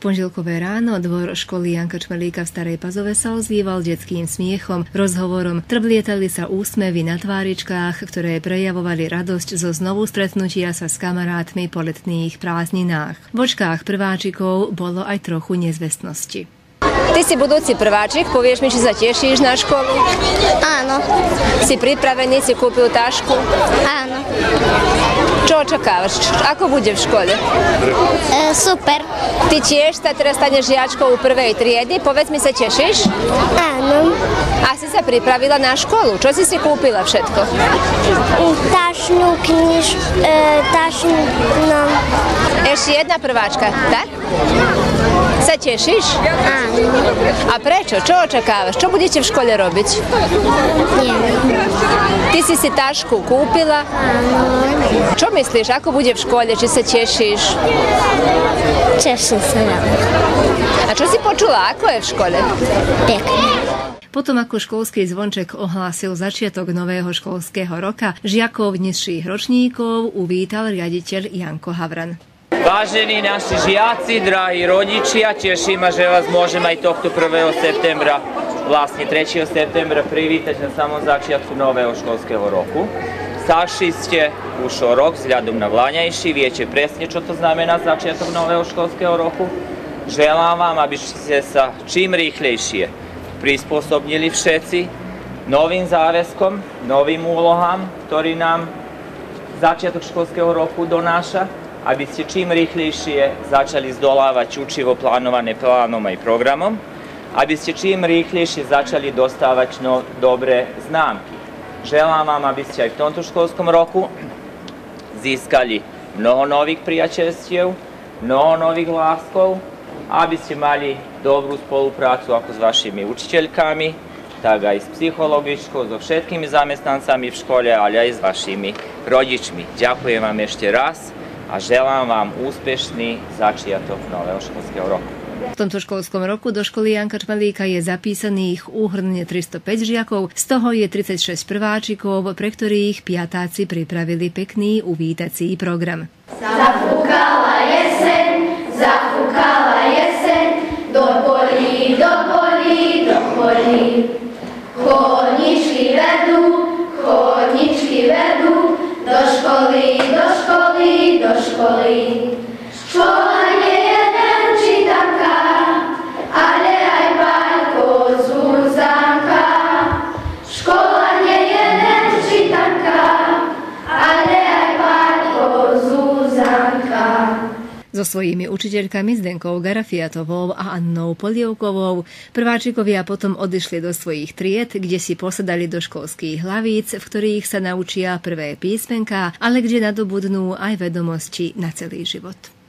pondelkové ráno dvor školy Janka Čmelíka v Starej Pazove sa ozýval detským smiechom, rozhovorom, trblietali sa úsmevy na tváričkách, ktoré prejavovali radosť zo znovu stretnutia sa s kamarátmi po letných prázdninách. V očkách prváčikov bolo aj trochu nezvestnosti. Ty si budúci prváčik, povieš mi, či sa tešíš na školu? Áno. Si pripravený, si kúpil tašku? Áno. Čo očakávaš? Ako bude v škole? Super. Ty tiež sa teraz staneš žiačkou prvej triedy, povedz mi, sa tešíš? Áno. A si sa pripravila na školu? Čo si kúpila všetko? Tašňu, tašňu, no. Ešte jedna prváčka, tak? Sa tešíš? Áno. A prečo? Čo očakávaš? Čo budete v škole robiť? Neviem. Ty si tašku kúpila? Áno. Čo myslíš? Ako bude v škole? Či sa tešíš? Teším sa. A čo si počula? Ako je v škole? Pekne. Potom ako školský zvonček ohlásil začiatok nového školského roka, žiakov nižších ročníkov uvítal riaditeľ Janko Havran. Vážení naši žiaci, drahí rodičia, teší ma, že vás môžem aj tohto 1. septembra, vlastne 3. septembra privítať na samom začiatku nového školského roku. Starší ste už o rok vzhľadom na vlaňajší, viete presne, čo to znamená začiatok nového školského roku. Želám vám, aby ste sa čím rýchlejšie prispôsobili všetci novým záväzkom, novým úlohám, ktorý nám začiatok školského roku donáša, aby ste čím rýchlejšie začali zdolávať učivo plánované plánom aj programom, aby ste čím rýchlejšie začali dostávať dobré známky. Želám vám, aby ste aj v tomto školskom roku získali mnoho nových priateľstiev, mnoho nových láskov, aby ste mali dobrú spoluprácu ako s vašimi učiteľkami, tak aj s psychologičkou, so všetkými zamestnancami v škole, ale aj s vašimi rodičmi. Ďakujem vám ešte raz a želám vám úspešný začiatok nového školského roku. V tomto školskom roku do školy Janka Čmelíka je zapísaných úhrne 305 žiakov, z toho je 36 prváčikov, pre ktorých piatáci pripravili pekný uvítací program. Zafúkala jeseň, do polí, do polí, do polí. Chodničky vedú, do školy, do školy, do školy. Škola nie je len čítanka, ale aj bajko Zuzanka. Škola nie je len čítanka, ale aj bajko Zuzanka. So svojimi učiteľkami Zdenkou Garafiatovou a Annou Polievkovou prváčikovia potom odišli do svojich tried, kde si posadali do školských hlavíc, v ktorých sa naučia prvé písmenká, ale kde nadobudnú aj vedomosti na celý život.